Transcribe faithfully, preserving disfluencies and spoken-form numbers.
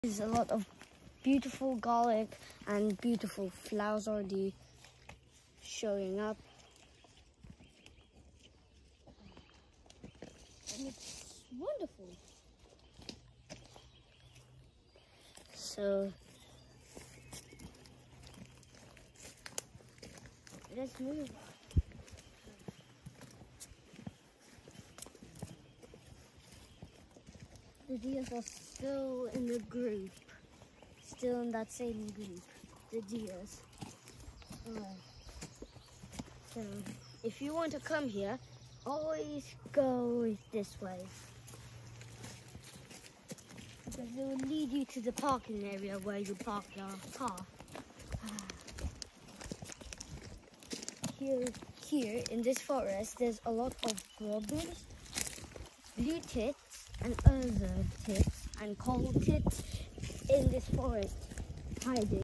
There's a lot of beautiful garlic and beautiful flowers already showing up. And it's wonderful. So let's move. The deers are still in the group, still in that same group, the deers. Uh, so if you want to come here, always go this way, because it will lead you to the parking area where you park your car. Here, here in this forest, there's a lot of robins, blue tits, and other tits and coal tits in this forest hiding.